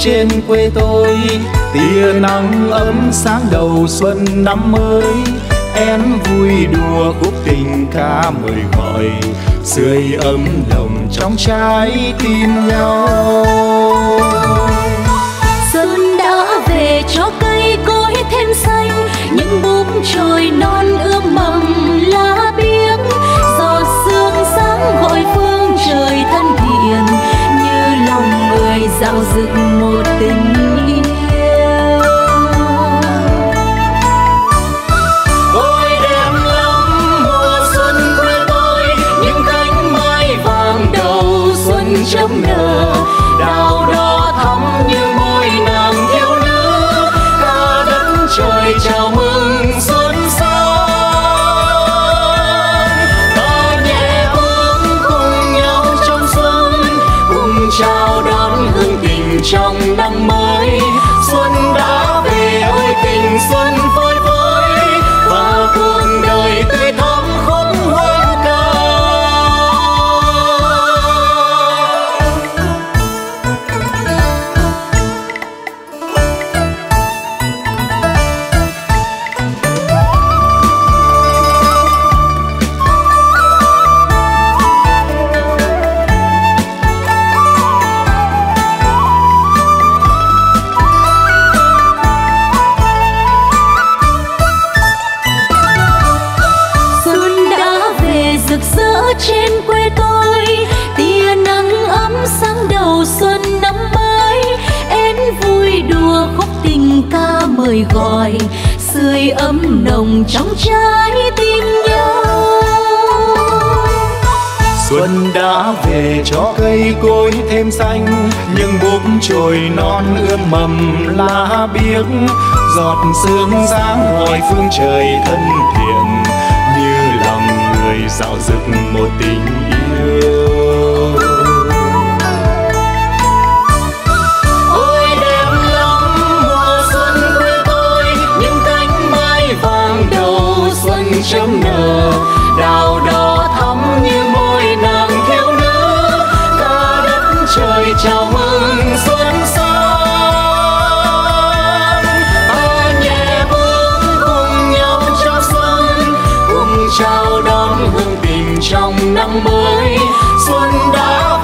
trên quê tôi, tia nắng ấm sáng đầu xuân năm mới. Én vui đùa khúc tình ca mời gọi, sưởi ấm lòng trong trái tim nhau. Xuân đã về cho cây cối thêm xanh, những búp chồi non ươm mầm lá biếc. Giọt sương sáng gọi phương trời thân thiện, như lòng người dạo dực một tình yêu. Ôi đẹp lắm mùa xuân quê tôi, những cánh mai vàng đầu xuân chớm nở. Đào đỏ thắm như môi nàng thiếu nữ, ca đất trời chào mừng xuân sang. Ta nhẹ bước cùng nhau trong xuân, cùng chào đón hương tình trong năm mới. Xuân đã về ơi tình xuân phơi phới, và cuộc đời tươi thắm khúc hoan ca. Rực rỡ trên quê tôi, tia nắng ấm sáng đầu xuân năm mới. Én vui đùa khúc tình ca mời gọi, sưởi ấm nồng trong trái tim nhau. Xuân đã về cho cây cối thêm xanh, những búp chồi non ươm mầm lá biếc. Giọt sương sáng gọi phương trời thân thiện, như lòng người dạo dực một tình yêu. Ôi đẹp lắm mùa xuân quê tôi, những cánh mai vàng đầu xuân chớm nở. Đào đỏ thắm như môi nàng thiếu nữ, ca đất trời chào mừng xuân sang. Ta nhẹ bước cùng nhau trong xuân, cùng chào đón hương tình trong năm mới. Xuân đã